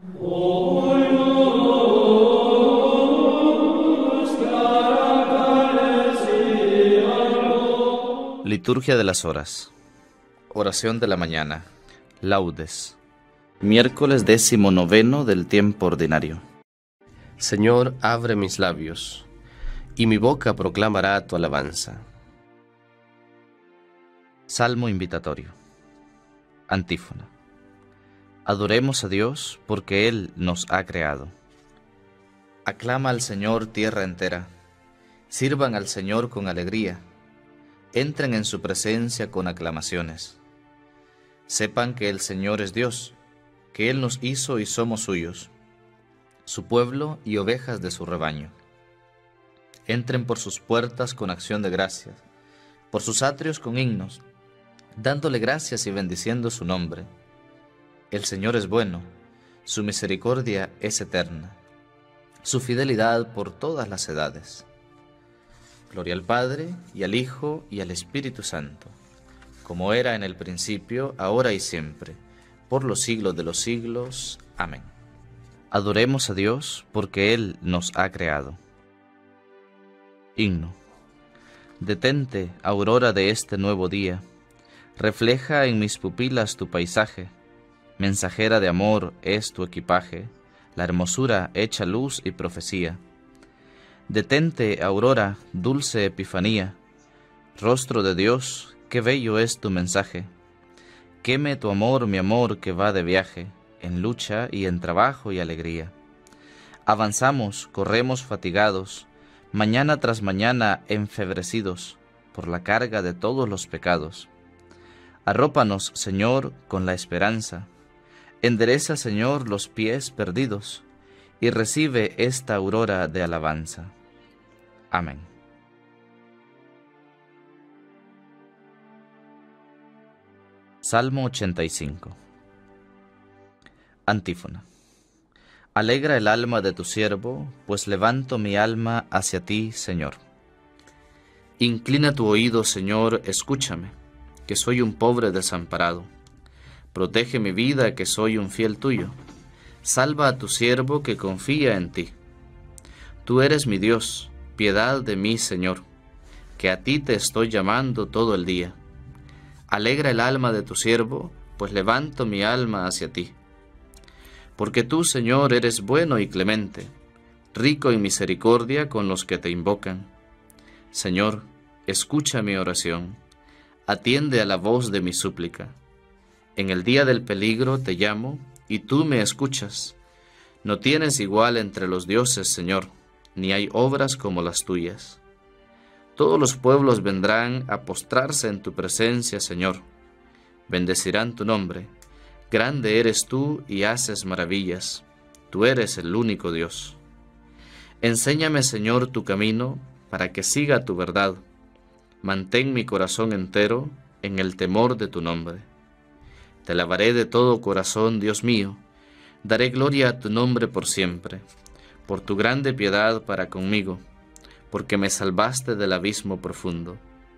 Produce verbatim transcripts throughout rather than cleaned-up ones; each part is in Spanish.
Liturgia de las Horas. Oración de la mañana. Laudes. Miércoles décimo noveno del tiempo ordinario. Señor, abre mis labios, y mi boca proclamará tu alabanza. Salmo invitatorio. Antífona. Adoremos a Dios porque Él nos ha creado. Aclama al Señor tierra entera. Sirvan al Señor con alegría. Entren en su presencia con aclamaciones. Sepan que el Señor es Dios, que Él nos hizo y somos suyos, su pueblo y ovejas de su rebaño. Entren por sus puertas con acción de gracias, por sus atrios con himnos, dándole gracias y bendiciendo su nombre. El Señor es bueno, su misericordia es eterna, su fidelidad por todas las edades. Gloria al Padre, y al Hijo, y al Espíritu Santo, como era en el principio, ahora y siempre, por los siglos de los siglos. Amén. Adoremos a Dios, porque Él nos ha creado. Himno. Detente, aurora de este nuevo día, refleja en mis pupilas tu paisaje, mensajera de amor es tu equipaje, la hermosura hecha luz y profecía. Detente, aurora, dulce epifanía, rostro de Dios, qué bello es tu mensaje. Queme tu amor, mi amor, que va de viaje, en lucha y en trabajo y alegría. Avanzamos, corremos fatigados, mañana tras mañana enfebrecidos, por la carga de todos los pecados. Arrópanos, Señor, con la esperanza. Endereza, Señor, los pies perdidos, y recibe esta aurora de alabanza. Amén. Salmo ochenta y cinco. Antífona. Alegra el alma de tu siervo, pues levanto mi alma hacia ti, Señor. Inclina tu oído, Señor, escúchame, que soy un pobre desamparado. Protege mi vida, que soy un fiel tuyo. Salva a tu siervo que confía en ti. Tú eres mi Dios, piedad de mí, Señor, que a ti te estoy llamando todo el día. Alegra el alma de tu siervo, pues levanto mi alma hacia ti. Porque tú, Señor, eres bueno y clemente, rico en misericordia con los que te invocan. Señor, escucha mi oración, atiende a la voz de mi súplica. En el día del peligro te llamo, y tú me escuchas. No tienes igual entre los dioses, Señor, ni hay obras como las tuyas. Todos los pueblos vendrán a postrarse en tu presencia, Señor. Bendecirán tu nombre. Grande eres tú y haces maravillas. Tú eres el único Dios. Enséñame, Señor, tu camino, para que siga tu verdad. Mantén mi corazón entero en el temor de tu nombre. Te alabaré de todo corazón, Dios mío. Daré gloria a tu nombre por siempre, por tu grande piedad para conmigo, porque me salvaste del abismo profundo.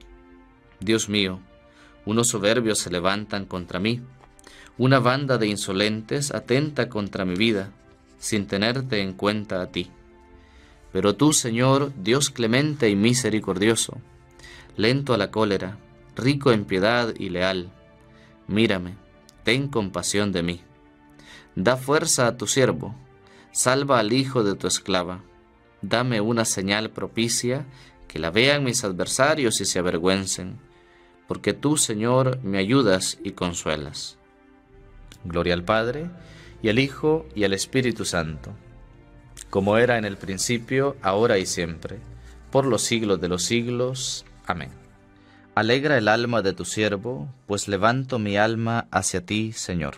Dios mío, unos soberbios se levantan contra mí, una banda de insolentes atenta contra mi vida, sin tenerte en cuenta a ti. Pero tú, Señor, Dios clemente y misericordioso, lento a la cólera, rico en piedad y leal, mírame, ten compasión de mí. Da fuerza a tu siervo, salva al hijo de tu esclava. Dame una señal propicia, que la vean mis adversarios y se avergüencen, porque tú, Señor, me ayudas y consuelas. Gloria al Padre, y al Hijo, y al Espíritu Santo, como era en el principio, ahora y siempre, por los siglos de los siglos. Amén. Alegra el alma de tu siervo, pues levanto mi alma hacia ti, Señor.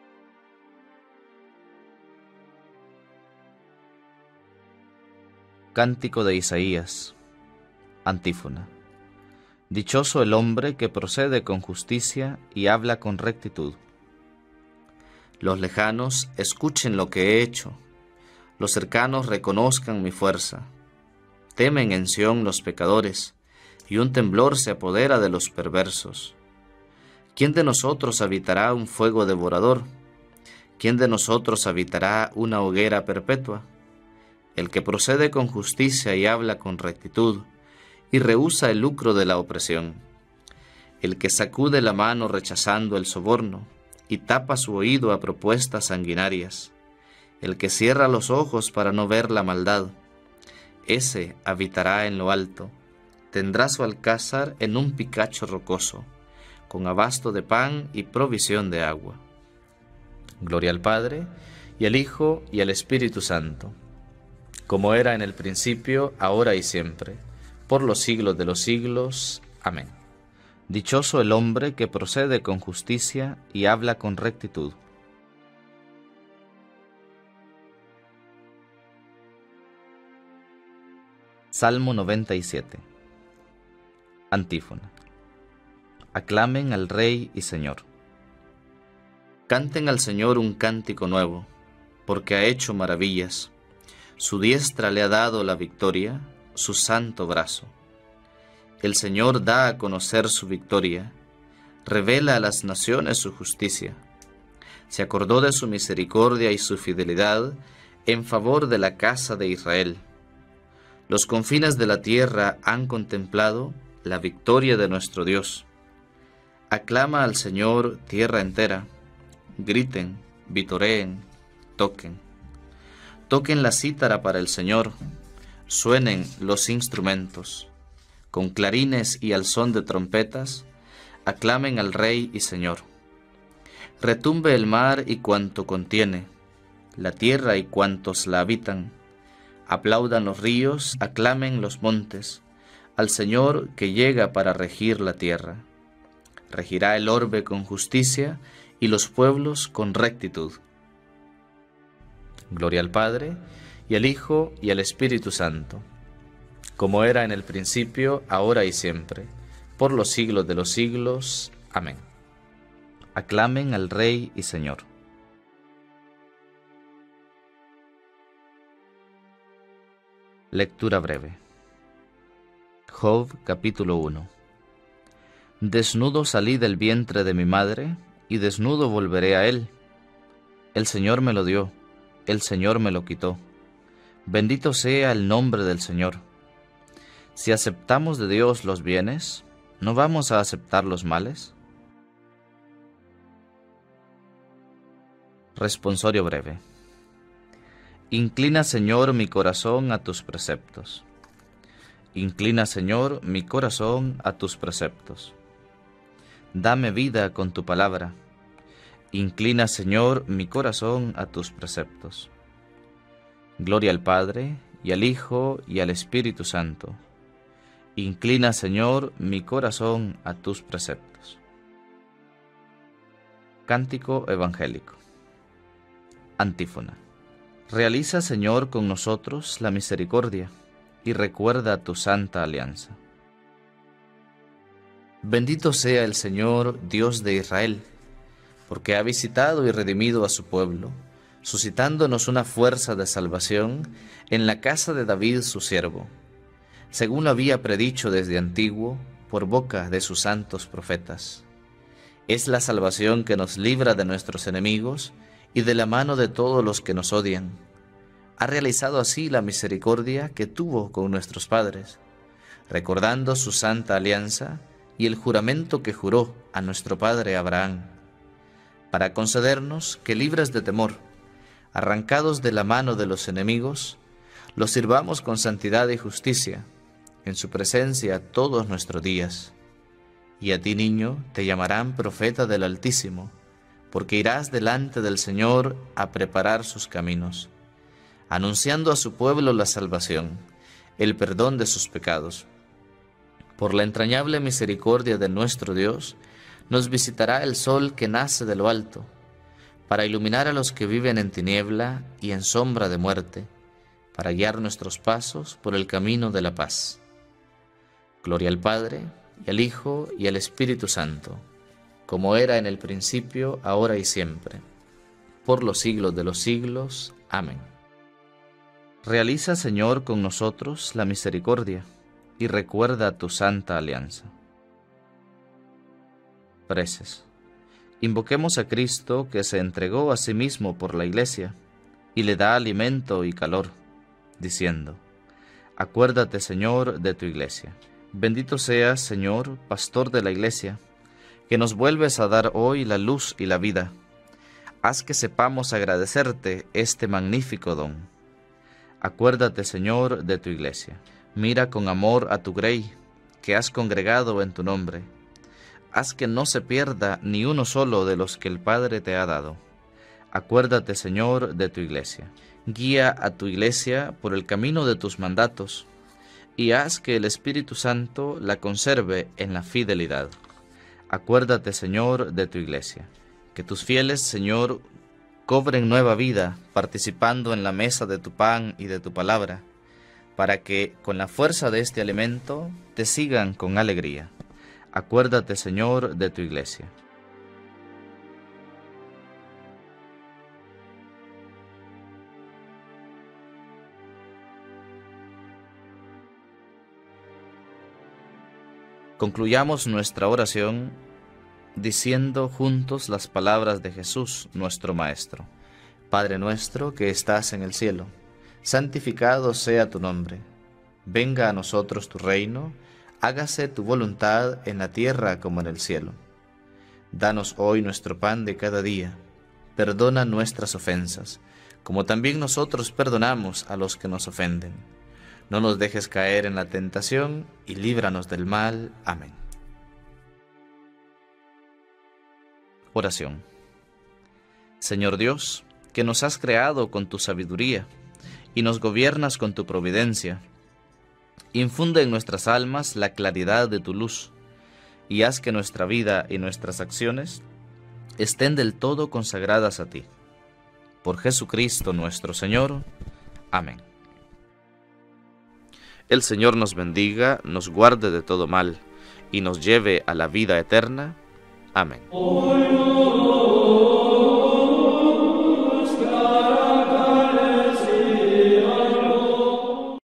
Cántico de Isaías. Antífona. Dichoso el hombre que procede con justicia y habla con rectitud. Los lejanos escuchen lo que he hecho, los cercanos reconozcan mi fuerza. Temen en Sión los pecadores, y un temblor se apodera de los perversos. ¿Quién de nosotros habitará un fuego devorador? ¿quién de nosotros habitará una hoguera perpetua? El que procede con justicia y habla con rectitud, y rehúsa el lucro de la opresión. El que sacude la mano rechazando el soborno, y tapa su oído a propuestas sanguinarias. El que cierra los ojos para no ver la maldad, ese habitará en lo alto. Tendrá su alcázar en un picacho rocoso, con abasto de pan y provisión de agua. Gloria al Padre, y al Hijo, y al Espíritu Santo, como era en el principio, ahora y siempre, por los siglos de los siglos. Amén. Dichoso el hombre que procede con justicia y habla con rectitud. Salmo noventa y siete. Antífona. Aclamen al Rey y Señor. Canten al Señor un cántico nuevo, porque ha hecho maravillas. Su diestra le ha dado la victoria, su santo brazo. El Señor da a conocer su victoria, revela a las naciones su justicia. Se acordó de su misericordia y su fidelidad en favor de la casa de Israel. Los confines de la tierra han contemplado la victoria de nuestro Dios. Aclama al Señor tierra entera, griten, vitoreen, toquen. Toquen la cítara para el Señor, suenen los instrumentos. Con clarines y al son de trompetas, aclamen al Rey y Señor. Retumbe el mar y cuanto contiene, la tierra y cuantos la habitan. Aplaudan los ríos, aclamen los montes, al Señor que llega para regir la tierra. Regirá el orbe con justicia y los pueblos con rectitud. Gloria al Padre, y al Hijo, y al Espíritu Santo, como era en el principio, ahora y siempre, por los siglos de los siglos. Amén. Aclamen al Rey y Señor. Lectura breve. Job, capítulo uno. Desnudo salí del vientre de mi madre, y desnudo volveré a él. El Señor me lo dio, el Señor me lo quitó. Bendito sea el nombre del Señor. Si aceptamos de Dios los bienes, ¿no vamos a aceptar los males? Responsorio breve. Inclina, Señor, mi corazón a tus preceptos. Inclina, Señor, mi corazón a tus preceptos. Dame vida con tu palabra. Inclina, Señor, mi corazón a tus preceptos. Gloria al Padre, y al Hijo, y al Espíritu Santo. Inclina, Señor, mi corazón a tus preceptos. Cántico evangélico. Antífona. Realiza, Señor, con nosotros la misericordia, y recuerda tu santa alianza. Bendito sea el Señor, Dios de Israel, porque ha visitado y redimido a su pueblo, suscitándonos una fuerza de salvación en la casa de David su siervo, según lo había predicho desde antiguo por boca de sus santos profetas. Es la salvación que nos libra de nuestros enemigos y de la mano de todos los que nos odian. Ha realizado así la misericordia que tuvo con nuestros padres, recordando su santa alianza y el juramento que juró a nuestro padre Abraham, para concedernos que, libres de temor, arrancados de la mano de los enemigos, los sirvamos con santidad y justicia, en su presencia todos nuestros días. Y a ti, niño, te llamarán profeta del Altísimo, porque irás delante del Señor a preparar sus caminos, anunciando a su pueblo la salvación, el perdón de sus pecados. Por la entrañable misericordia de nuestro Dios, nos visitará el sol que nace de lo alto, para iluminar a los que viven en tiniebla y en sombra de muerte, para guiar nuestros pasos por el camino de la paz. Gloria al Padre, y al Hijo, y al Espíritu Santo, como era en el principio, ahora y siempre, por los siglos de los siglos. Amén. Realiza, Señor, con nosotros la misericordia, y recuerda tu santa alianza. Preces. Invoquemos a Cristo, que se entregó a sí mismo por la Iglesia, y le da alimento y calor, diciendo: Acuérdate, Señor, de tu Iglesia. Bendito seas, Señor, pastor de la Iglesia, que nos vuelves a dar hoy la luz y la vida. Haz que sepamos agradecerte este magnífico don. Acuérdate, Señor, de tu Iglesia. Mira con amor a tu grey, que has congregado en tu nombre. Haz que no se pierda ni uno solo de los que el Padre te ha dado. Acuérdate, Señor, de tu Iglesia. Guía a tu Iglesia por el camino de tus mandatos, y haz que el Espíritu Santo la conserve en la fidelidad. Acuérdate, Señor, de tu Iglesia. Que tus fieles, Señor, cobren nueva vida, participando en la mesa de tu pan y de tu palabra, para que, con la fuerza de este alimento, te sigan con alegría. Acuérdate, Señor, de tu Iglesia. Concluyamos nuestra oración diciendo juntos las palabras de Jesús, nuestro Maestro. Padre nuestro que estás en el cielo, santificado sea tu nombre. Venga a nosotros tu reino, hágase tu voluntad en la tierra como en el cielo. Danos hoy nuestro pan de cada día. Perdona nuestras ofensas, como también nosotros perdonamos a los que nos ofenden. No nos dejes caer en la tentación y líbranos del mal. Amén. Oración. Señor Dios, que nos has creado con tu sabiduría y nos gobiernas con tu providencia, infunde en nuestras almas la claridad de tu luz y haz que nuestra vida y nuestras acciones estén del todo consagradas a ti. Por Jesucristo nuestro Señor. Amén. El Señor nos bendiga, nos guarde de todo mal y nos lleve a la vida eterna. Amén.